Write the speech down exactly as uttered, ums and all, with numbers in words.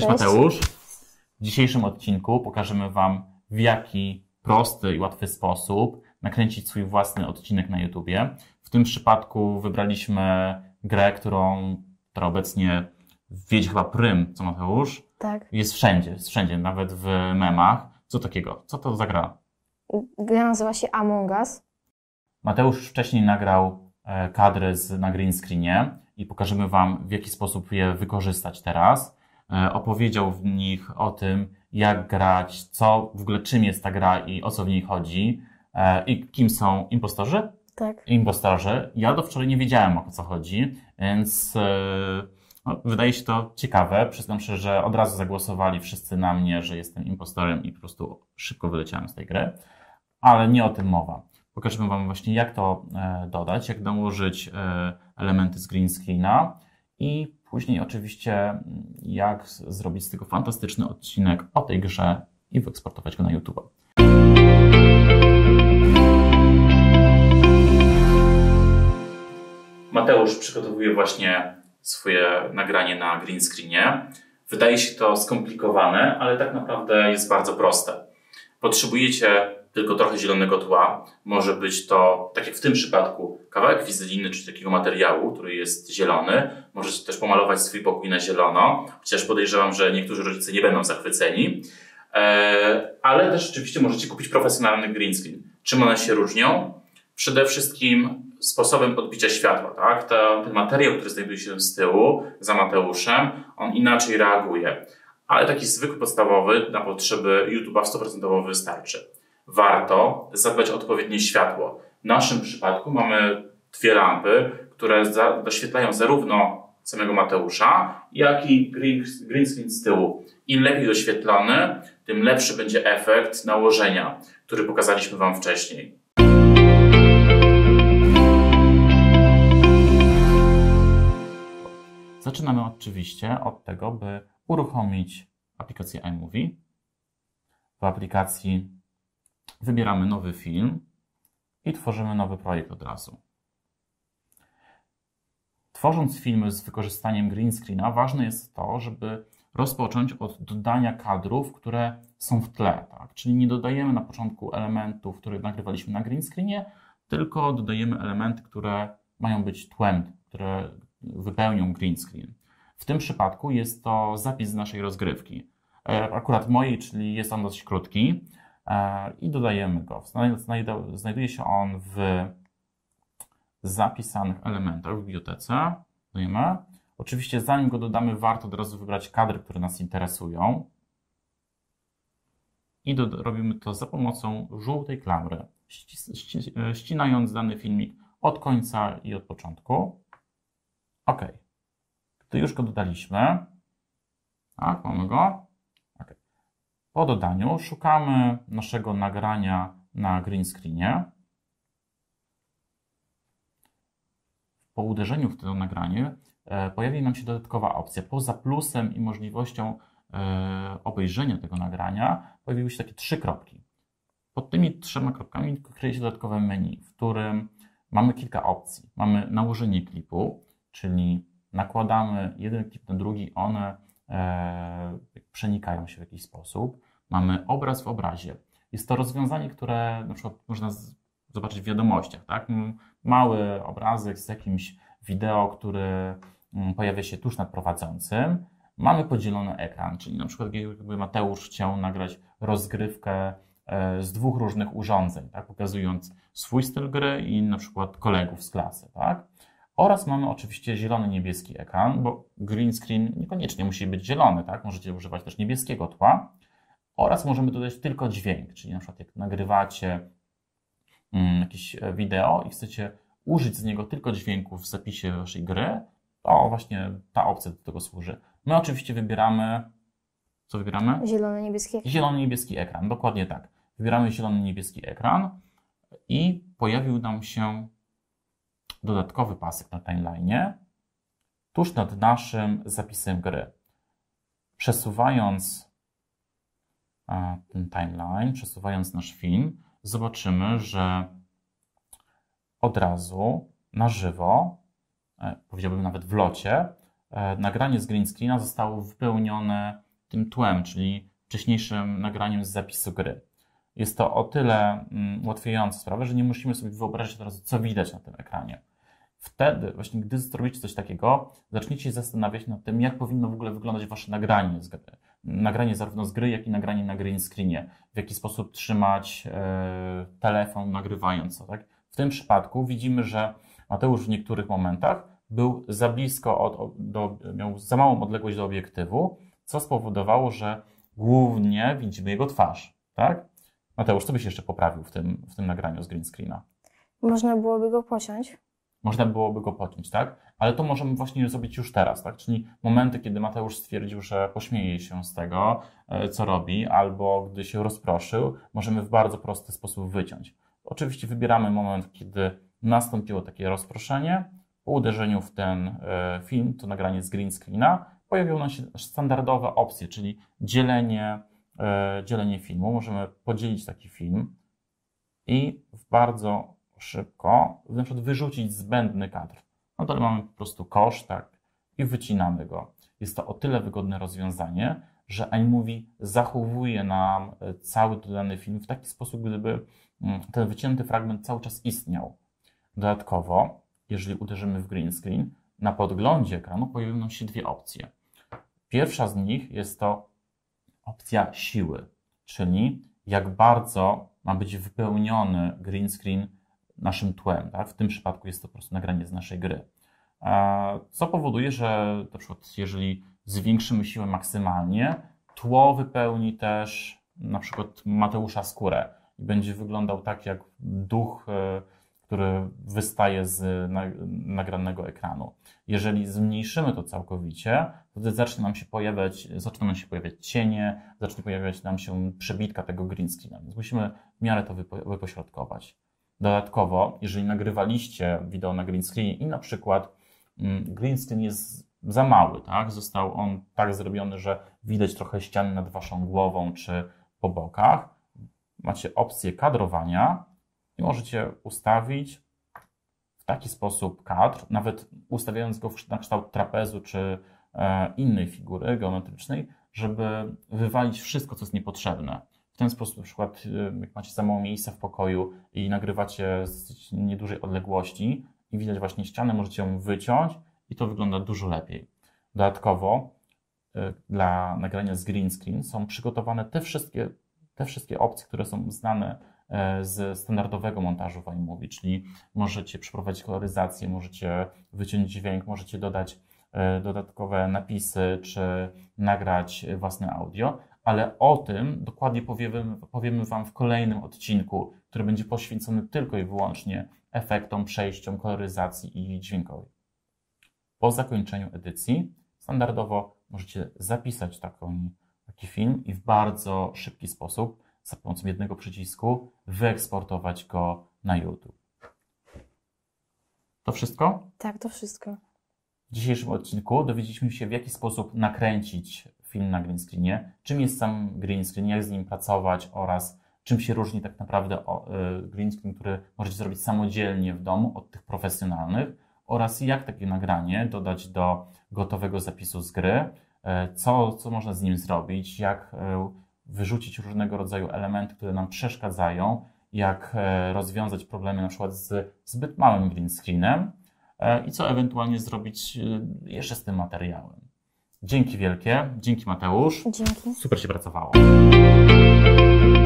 Cześć, Mateusz. W dzisiejszym odcinku pokażemy Wam, w jaki prosty i łatwy sposób nakręcić swój własny odcinek na YouTubie. W tym przypadku wybraliśmy grę, którą, która obecnie wiedzie chyba prym, co Mateusz? Tak. Jest wszędzie, jest wszędzie, nawet w memach. Co takiego? Co to za gra? Gra nazywa się Among Us. Mateusz wcześniej nagrał kadry z, na green screenie i pokażemy Wam, w jaki sposób je wykorzystać teraz. Opowiedział w nich o tym, jak grać, co w ogóle czym jest ta gra i o co w niej chodzi i kim są impostorzy. Tak. Impostorzy. Ja do wczoraj nie wiedziałem, o co chodzi, więc no, wydaje się to ciekawe. Przyznam się, że od razu zagłosowali wszyscy na mnie, że jestem impostorem i po prostu szybko wyleciałem z tej gry, ale nie o tym mowa. Pokażemy Wam właśnie, jak to dodać, jak dołożyć elementy z green screena i później oczywiście jak zrobić z tego fantastyczny odcinek o tej grze i wyeksportować go na YouTube. Mateusz przygotowuje właśnie swoje nagranie na green screenie. Wydaje się to skomplikowane, ale tak naprawdę jest bardzo proste. Potrzebujecie tylko trochę zielonego tła. Może być to, tak jak w tym przypadku, kawałek wizeliny, czy takiego materiału, który jest zielony. Możecie też pomalować swój pokój na zielono, chociaż podejrzewam, że niektórzy rodzice nie będą zachwyceni. Eee, ale też oczywiście możecie kupić profesjonalny green screen. Czym one się różnią? Przede wszystkim sposobem odbicia światła. Tak? To, ten materiał, który znajduje się z tyłu, za Mateuszem, on inaczej reaguje. Ale taki zwykły, podstawowy, na potrzeby YouTube'a w sto procent wystarczy. Warto zadbać o odpowiednie światło. W naszym przypadku mamy dwie lampy, które za, doświetlają zarówno samego Mateusza, jak i green, green screen z tyłu. Im lepiej doświetlony, tym lepszy będzie efekt nałożenia, który pokazaliśmy Wam wcześniej. Zaczynamy oczywiście od tego, by uruchomić aplikację iMovie. W aplikacji wybieramy nowy film i tworzymy nowy projekt od razu. Tworząc filmy z wykorzystaniem green screena, ważne jest to, żeby rozpocząć od dodania kadrów, które są w tle. Tak? Czyli nie dodajemy na początku elementów, które nagrywaliśmy na green screenie, tylko dodajemy elementy, które mają być tłem, które wypełnią green screen. W tym przypadku jest to zapis z naszej rozgrywki. Akurat mojej, czyli jest on dość krótki. I dodajemy go. Znajduje się on w zapisanych elementach w bibliotece. Dodajemy. Oczywiście zanim go dodamy, warto od razu wybrać kadry, które nas interesują. I do, robimy to za pomocą żółtej klamry, ścinając dany filmik od końca i od początku. OK. Gdy już go dodaliśmy, tak, mamy go. Po dodaniu szukamy naszego nagrania na green screenie. Po uderzeniu w to nagranie pojawi nam się dodatkowa opcja. Poza plusem i możliwością obejrzenia tego nagrania pojawiły się takie trzy kropki. Pod tymi trzema kropkami kryje się dodatkowe menu, w którym mamy kilka opcji. Mamy nałożenie klipu, czyli nakładamy jeden klip na drugi, one e, przenikają się w jakiś sposób. Mamy obraz w obrazie. Jest to rozwiązanie, które na przykład można z, zobaczyć w wiadomościach. Tak? Mały obrazek z jakimś wideo, który pojawia się tuż nad prowadzącym. Mamy podzielony ekran, czyli na przykład jakby Mateusz chciał nagrać rozgrywkę z dwóch różnych urządzeń, tak? Pokazując swój styl gry i na przykład kolegów z klasy. Tak? Oraz mamy oczywiście zielony, niebieski ekran, bo green screen niekoniecznie musi być zielony, tak? Możecie używać też niebieskiego tła. Oraz możemy dodać tylko dźwięk, czyli na przykład jak nagrywacie jakieś wideo i chcecie użyć z niego tylko dźwięku w zapisie waszej gry, to właśnie ta opcja do tego służy. My oczywiście wybieramy, co wybieramy? Zielony, niebieski ekran. Zielony, niebieski ekran, dokładnie tak. Wybieramy zielony, niebieski ekran i pojawił nam się dodatkowy pasek na timeline'ie tuż nad naszym zapisem gry. Przesuwając ten timeline, przesuwając nasz film, zobaczymy, że od razu na żywo, powiedziałbym nawet w locie, nagranie z green screena zostało wypełnione tym tłem, czyli wcześniejszym nagraniem z zapisu gry. Jest to o tyle mm, ułatwiające sprawę, że nie musimy sobie wyobrazić od razu, co widać na tym ekranie. Wtedy, właśnie gdy zrobicie coś takiego, zacznijcie się zastanawiać nad tym, jak powinno w ogóle wyglądać wasze nagranie z gry. Nagranie zarówno z gry, jak i nagranie na green screenie. W jaki sposób trzymać e, telefon nagrywając to. Tak? W tym przypadku widzimy, że Mateusz w niektórych momentach był za blisko, od, do, miał za małą odległość do obiektywu, co spowodowało, że głównie widzimy jego twarz. Tak? Mateusz, co byś jeszcze poprawił w tym, w tym nagraniu z green screena? Można byłoby go pociąć. Można byłoby go pociąć, tak? Ale to możemy właśnie zrobić już teraz, tak? Czyli momenty, kiedy Mateusz stwierdził, że pośmieje się z tego, co robi, albo gdy się rozproszył, możemy w bardzo prosty sposób wyciąć. Oczywiście wybieramy moment, kiedy nastąpiło takie rozproszenie. Po uderzeniu w ten film, to nagranie z green screena, pojawią nam się standardowe opcje, czyli dzielenie, dzielenie filmu. Możemy podzielić taki film i w bardzo szybko, na przykład wyrzucić zbędny kadr. No to mamy po prostu kosz, tak, i wycinamy go. Jest to o tyle wygodne rozwiązanie, że iMovie zachowuje nam cały dodany film w taki sposób, gdyby ten wycięty fragment cały czas istniał. Dodatkowo, jeżeli uderzymy w green screen, na podglądzie ekranu pojawią nam się dwie opcje. Pierwsza z nich jest to opcja siły, czyli jak bardzo ma być wypełniony green screen naszym tłem. Tak? W tym przypadku jest to po prostu nagranie z naszej gry. Co powoduje, że na przykład jeżeli zwiększymy siłę maksymalnie, tło wypełni też na przykład Mateusza skórę i będzie wyglądał tak jak duch, który wystaje z nagranego ekranu. Jeżeli zmniejszymy to całkowicie, wtedy zacznie nam się pojawiać, zaczną nam się pojawiać cienie, zacznie pojawiać nam się przebitka tego green screena, więc musimy w miarę to wypośrodkować. Dodatkowo, jeżeli nagrywaliście wideo na green screenie i na przykład green screen jest za mały, tak? Został on tak zrobiony, że widać trochę ściany nad waszą głową czy po bokach, macie opcję kadrowania i możecie ustawić w taki sposób kadr, nawet ustawiając go na kształt trapezu czy innej figury geometrycznej, żeby wywalić wszystko, co jest niepotrzebne. W ten sposób, na przykład, jak macie za mało miejsca w pokoju i nagrywacie z niedużej odległości i widać właśnie ścianę, możecie ją wyciąć i to wygląda dużo lepiej. Dodatkowo dla nagrania z green screen są przygotowane te wszystkie, te wszystkie opcje, które są znane z standardowego montażu w iMovie, czyli możecie przeprowadzić koloryzację, możecie wyciąć dźwięk, możecie dodać dodatkowe napisy czy nagrać własne audio. Ale o tym dokładnie powiemy, powiemy Wam w kolejnym odcinku, który będzie poświęcony tylko i wyłącznie efektom, przejściom, koloryzacji i dźwiękowi. Po zakończeniu edycji standardowo możecie zapisać taką, taki film i w bardzo szybki sposób za pomocą jednego przycisku wyeksportować go na YouTube. To wszystko? Tak, to wszystko. W dzisiejszym odcinku dowiedzieliśmy się, w jaki sposób nakręcić film na green screenie, czym jest sam green screen, jak z nim pracować oraz czym się różni tak naprawdę green screen, który możecie zrobić samodzielnie w domu od tych profesjonalnych oraz jak takie nagranie dodać do gotowego zapisu z gry, co, co można z nim zrobić, jak wyrzucić różnego rodzaju elementy, które nam przeszkadzają, jak rozwiązać problemy na przykład z zbyt małym green screenem i co ewentualnie zrobić jeszcze z tym materiałem. Dzięki wielkie, dzięki Mateusz. Dzięki. Super się pracowało.